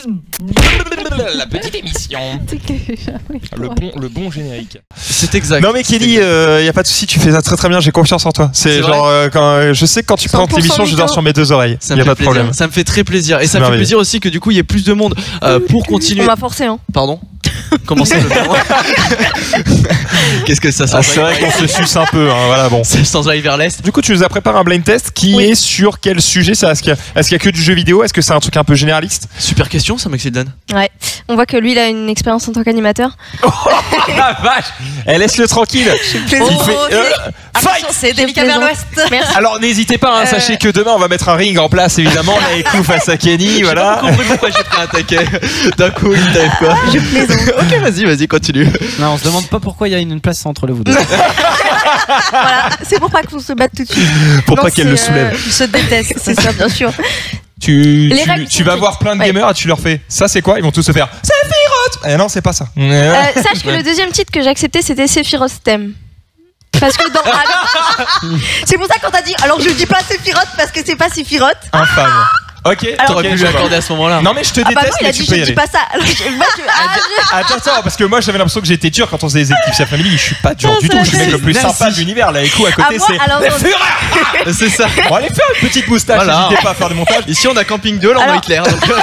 La petite émission. Le bon générique. C'est exact. Non mais Kelly, y a pas de souci, tu fais ça très très bien, j'ai confiance en toi. C'est genre quand je sais que quand tu présentes l'émission, je dors sur mes deux oreilles. Y a pas de problème. Ça me fait très plaisir et ça me fait plaisir aussi que du coup il y ait plus de monde pour continuer. On m'a forcé hein. Pardon. Comment ça Qu'est-ce que ça sent? C'est vrai qu'on se suce un peu, hein, voilà bon. C'est sans aller vers l'est. Du coup, tu nous as préparé un blind test qui est sur quel sujet ça? Est-ce qu'il y a que du jeu vidéo? Est-ce que c'est un truc un peu généraliste? Super question, ça Maxildan. Ouais. On voit que lui, il a une expérience en tant qu'animateur. Oh la vache! Laisse-le tranquille. Il fait fight. C'est délicat vers l'ouest. Merci. Alors n'hésitez pas, hein, sachez que demain on va mettre un ring en place évidemment. Laikou face à Kenny, voilà. J'ai pas compris pourquoi j'ai pris un taquet. D'un coup, il t'arrive quoi? Je plaisante. Ok, vas-y, continue. Non, on se demande pas pourquoi il y a une place entre vous deux. Voilà, c'est pour pas qu'on se batte tout de suite. Pour pas qu'elle le soulève. Ils se détestent, c'est ça, bien sûr. Tu vas voir plein de gamers et tu leur fais ça, c'est quoi? Ils vont tous se faire Sephiroth. Eh non, c'est pas ça. Sache que le deuxième titre que j'ai accepté, c'était Sephiroth Theme. Parce que dans. C'est pour ça qu'on t'a dit. Alors je dis pas Sephiroth parce que c'est pas Sephiroth. Infâme. Ok, t'aurais pu lui accorder à ce moment-là. Non mais je te déteste, bah non, il a mais dit tu peux y je aller. dis pas ça. Alors, Attends, parce que moi j'avais l'impression que j'étais dur quand on faisait les équipes sa famille. Je suis pas dur du tout. Je suis le mec le plus sympa de l'univers. Laikou à côté, c'est. C'est ça. Bon, allez faire une petite moustache. Voilà. N'hésitez pas à faire du montage. Ici on a Camping 2, là on a Hitler.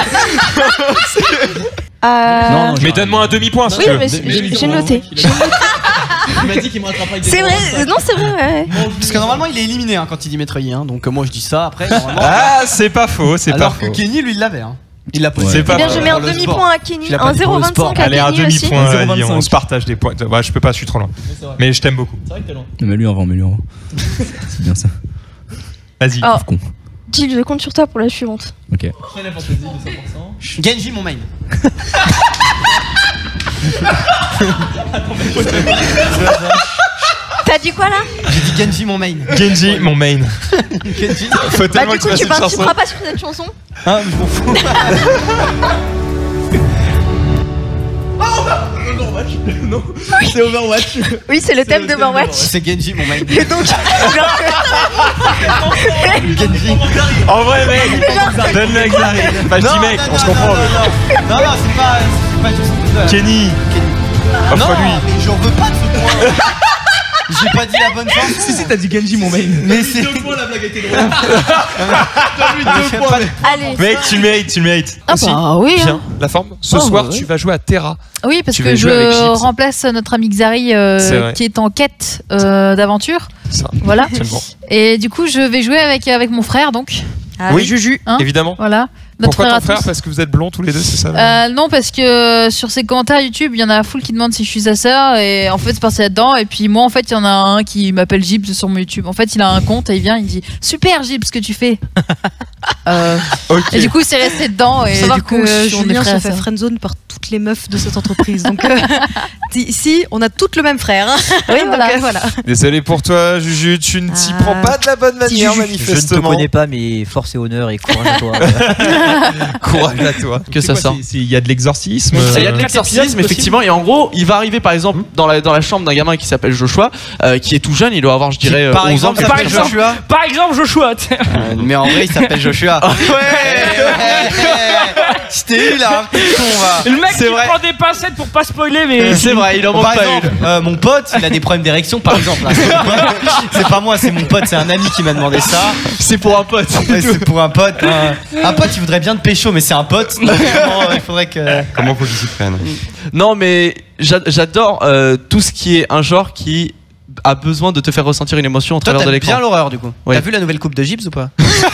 Non, mais donne-moi un demi-point si oui, tu veux. mais j'ai noté. Il m'a dit qu'il me rattraperait avec des. C'est vrai, non, c'est vrai, ouais. Parce que normalement il est éliminé hein, quand il dit Metroid, hein, donc moi je dis ça après. Ah, c'est pas faux, c'est pas alors faux. que Kenny lui il l'avait. Hein. Il l'a posé. C'est pas Eh bien, je faux. mets un demi-point à Kenny, un 0,25 à Allez, un Kenny aussi. demi-point, allez, on se partage des points. Ouais, je peux pas, je suis trop loin. Mais je t'aime beaucoup. C'est vrai que t'es loin. Mais lui en vend. C'est bien ça. Vas-y. Oh, Gilles, je compte sur toi pour la suivante. Ok. Final Fantasy de 100%. Genji mon main. T'as dit quoi là? J'ai dit Genji mon main. Genji, mon main. Genji. Faut Bah tellement du que coup tu tu fasses une chanson. participeras pas sur cette chanson? Hein, je m'en fous. Non, c'est Overwatch. Oui, c'est le thème d'Overwatch. C'est Genji mon main. Et donc, Genji. En vrai, mec, donne-le avec Zari. Bah, je dis mec, on se comprend. Non, c'est pas juste. Kenny. Non, Offre-lui. mais j'en veux pas de ce point. J'ai pas dit la bonne chose. Si, t'as dit Genji mon main. Mais c'est. 2 points, la blague a été drôle. T'as vu 2 points. allez. Mec, tu le mérites. Ah Aussi, bah oui. bien, la forme. Ce soir, tu vas jouer à Terra. Oui, parce Tu que vas jouer avec je Chips. remplace notre ami Xari vrai. qui est en quête d'aventure. Ça, Voilà. absolument. Et du coup, je vais jouer avec mon frère, donc. Oui, Juju. Hein, évidemment. voilà. Notre Pourquoi frère ton à frère? tous. Parce que vous êtes blonds tous les deux, c'est ça? Non, parce que sur ses commentaires YouTube, il y en a full qui demandent si je suis sa sœur. Et en fait, c'est passé là-dedans. Et puis moi, en fait, il y en a un qui m'appelle Gibbs sur mon YouTube. En fait, il a un compte et il vient, il dit super Gibbs, ce que tu fais. Ok. Et du coup, c'est resté dedans. Et Savoir du coup, que on est Julien frères se et fait sœurs. friendzone par toutes les meufs de cette entreprise. Donc ici, on a toutes le même frère. Oui, Donc, voilà. voilà. Désolé pour toi, Juju, tu ne t'y prends pas de la bonne manière, Je ne te manifestement. connais pas, mais force et honneur et courage à toi. Courage à toi. Que ça sort. Il y a de l'exorcisme. Il y a de l'exorcisme, effectivement, et en gros, il va arriver par exemple dans la chambre d'un gamin qui s'appelle Joshua, qui est tout jeune, il doit avoir, je dirais, Par 11 ans. exemple, quelque chose comme ça. Joshua. Par exemple, Joshua. Mais en vrai, il s'appelle Joshua. Je t'ai eu là, con va. Le mec C'est qui vrai. prend des pincettes pour pas spoiler, mais. C'est vrai, il en manque pas une. Mon pote, il a des problèmes d'érection par exemple. Là. C'est pas moi, c'est mon pote, c'est un ami qui m'a demandé ça. C'est pour un pote. Ouais, c'est pour un pote. Un pote, il voudrait bien te pécho, mais c'est un pote. Donc, il faudrait que. Comment faut qu'ils s'y prennent? Non, mais j'adore tout ce qui est un genre qui a besoin de te faire ressentir une émotion au Toi, travers de t'aimes l'écran. bien l'horreur du coup. Ouais. T'as vu la nouvelle coupe de Gibbs ou pas?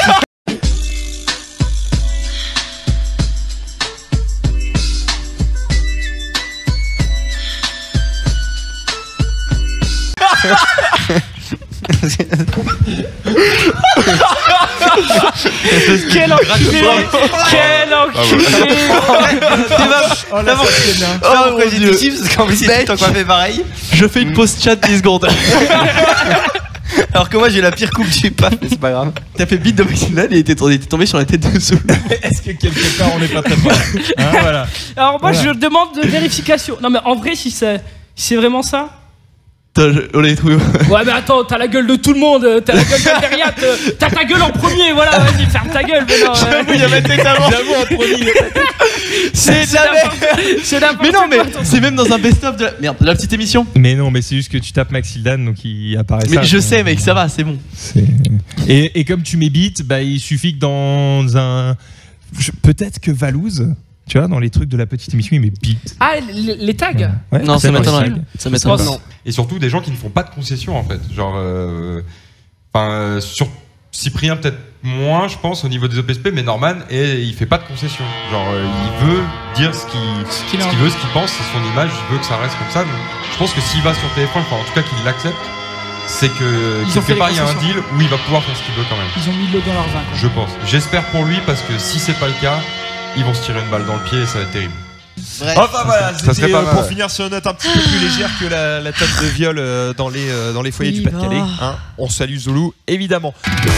Quel enculé! Quel enculé! Pourquoi j'ai dit Gibbs? Parce qu'en plus, il t'en fait pareil. Je fais une pause chat 10 secondes. Alors que moi, j'ai la pire coupe du paf, mais c'est pas grave. T'as fait beat de Maximilian et il était tombé sur la tête de Soul. Est-ce que quelque part on n'est pas très fort? Voilà. Alors, moi, Voilà. je demande de vérification. Non, mais en vrai, si c'est vraiment ça. On l'a trouvé. Ouais, mais attends, t'as la gueule de tout le monde, t'as la gueule de Derriat, t'as ta gueule en premier, voilà, vas-y, ferme ta gueule. Mais non, j'avoue, il y avait totalement. J'avoue, en premier. C'est de la merde. C'est n'importe Mais non, quoi, mais c'est même dans un best-of de la petite émission. Mais non, mais c'est juste que tu tapes Maxildan, donc il apparaît ça. Mais je sais, mec, ça va, c'est bon. Et comme tu mets beat, bah, il suffit que dans un. Peut-être que Valouz. Tu vois, dans les trucs de la petite émission, il met beat. Ah, les tags ouais, non, ça m'étonnerait. Ça m'étonnerait. Et surtout des gens qui ne font pas de concessions en fait. Genre, sur Cyprien peut-être moins, je pense, au niveau des OPSP, mais Norman, et il fait pas de concessions. Genre, il veut dire ce qu'il veut, ce qu'il pense, c'est son image, il veut que ça reste comme ça. Donc, je pense que s'il va sur TF1, enfin, en tout cas qu'il l'accepte, c'est que quelque part il y a un deal où il va pouvoir faire ce qu'il veut quand même. Ils ont mis l'eau dans leur vin. Je pense. J'espère pour lui parce que si c'est pas le cas, ils vont se tirer une balle dans le pied et ça va être terrible. Bref. Enfin voilà, c'était pour finir sur une note un petit peu plus légère que la table de viol dans les foyers du Pas-de-Calais. Hein. On salue Zoulou, évidemment.